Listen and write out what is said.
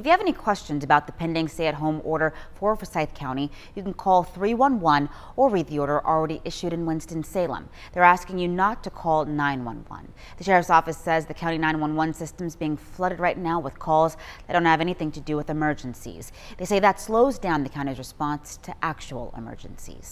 If you have any questions about the pending stay-at-home order for Forsyth County, you can call 311 or read the order already issued in Winston-Salem. They're asking you not to call 911. The Sheriff's Office says the county 911 system is being flooded right now with calls that don't have anything to do with emergencies. They say that slows down the county's response to actual emergencies.